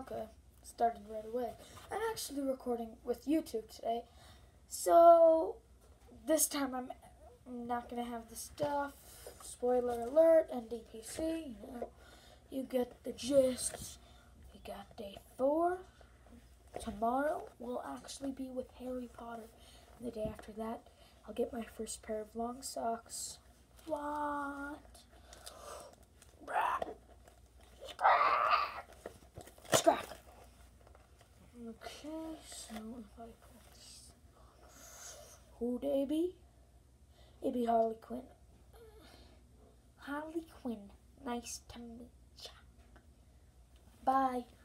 Okay, started right away. I'm actually recording with YouTube today, so this time I'm not gonna have the stuff. Spoiler alert, NDPC, you get the gist. We got day 4. Tomorrow will actually be with Harry Potter. And the day after that, I'll get my first pair of long socks. What? Scrap. Okay, so if I put this, who'd they be? It'd be Harley Quinn. Harley Quinn, nice to meet ya. Bye.